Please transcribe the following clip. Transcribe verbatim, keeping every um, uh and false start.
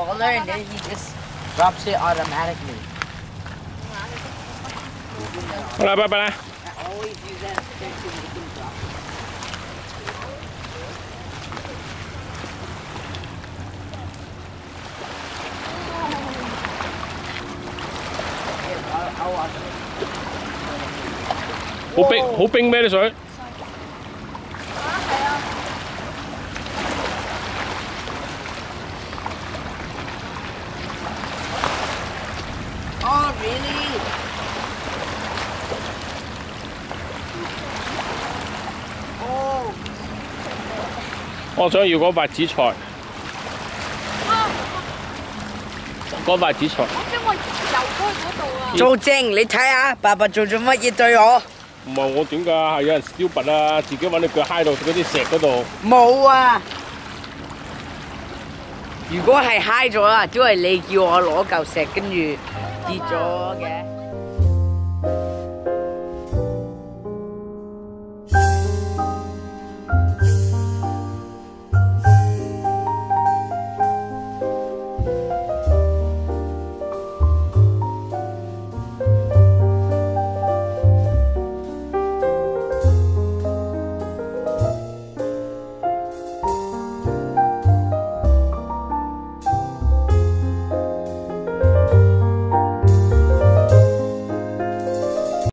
I learned it. He just drops it automatically. 好啦，拜拜啦。 I always use that stick to make him drop it. I'll, I'll watch it. 好冰，好冰咩啲水？ Oh, really? 我想要嗰塊紫菜，嗰塊紫菜。 我將我游過去嗰度啊！ 做正，你睇下，爸爸做咗乜嘢對我？ 唔係我點㗎？係有人 stupid 啊，自己揾隻腳揩到嗰啲石嗰度。 冇啊！如果係揩咗啊，都係你叫我攞嚿石跟住跌咗嘅。